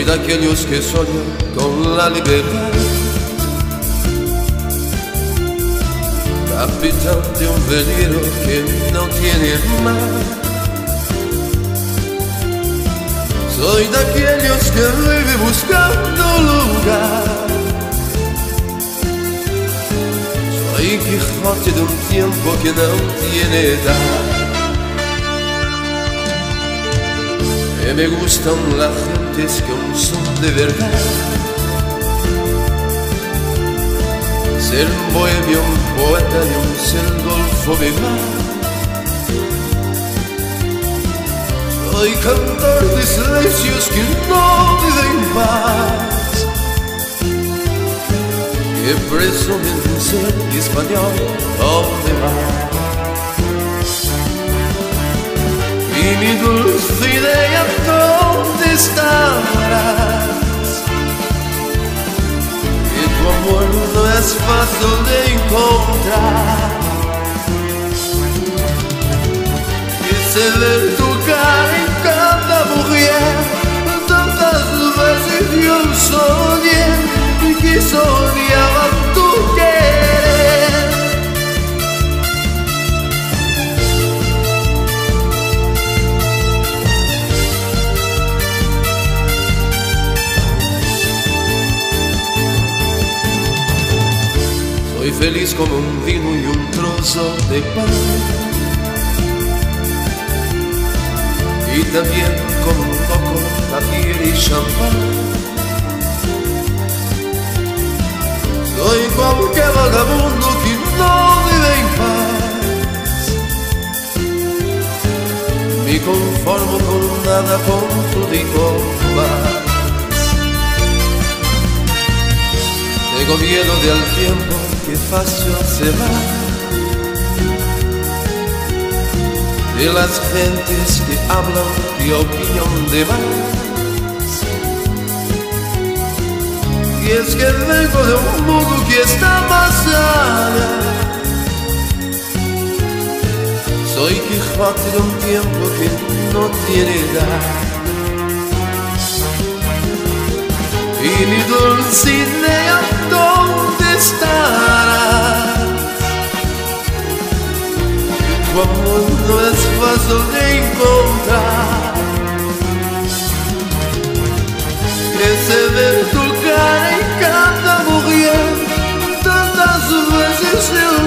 de aquellos que sueñan con la libertad, capitán de un velero que no tiene mar. Soy de aquellos que vive buscando lugar. Soy Quijote de un tiempo que no tiene edad. Que me gustan las gentes que aún son de verdad. Ser un bohemio, un poeta y un ser golfo de mar. Soy cantor de silencios que no viven paz, que presumen de ser español o de mar. Y mi dulce idea, ¿dónde estarás? Que tu amor no es fácil de encontrar. Quise ver tu cara en cada mujer, tantas veces yo soñé y que soñaba tu querer. Soy feliz como un vino y un trozo de pan, y también como un coco, tapier y champán. Soy cualquier vagabundo que no vive en paz. Me conformo con nada, con todo y con más. Tengo miedo del tiempo que fácil se va, de las gentes que hablan y opinan de más. Y es que vengo de un mundo que está más allá. Soy Quijote de un tiempo que no tiene edad. Y mi dulce idea, ¿dónde estarás? Tu amor no es fácil de encontrar. Quise ver tu cara en cada mujer, tantas veces yo